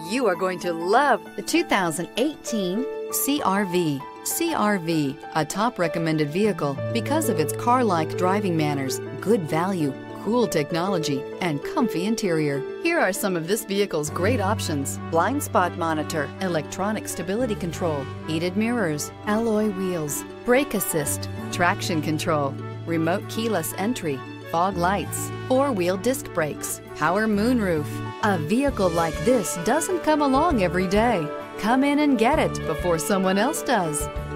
You are going to love the 2018 CR-V. CR-V, a top recommended vehicle because of its car-like driving manners, good value, cool technology, and comfy interior. Here are some of this vehicle's great options: blind spot monitor, electronic stability control, heated mirrors, alloy wheels, brake assist, traction control, remote keyless entry, fog lights, four-wheel disc brakes, power moonroof. A vehicle like this doesn't come along every day. Come in and get it before someone else does.